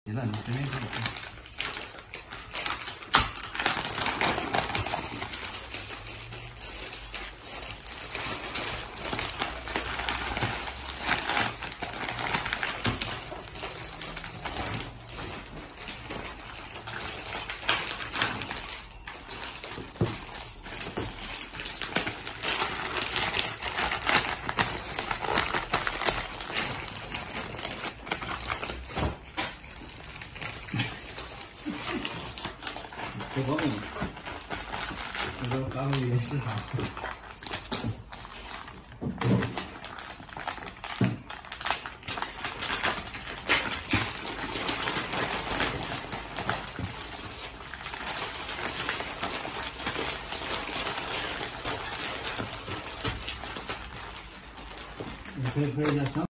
لا المسلمين不过瘾，这个刚好也是好。你可以喝一下香。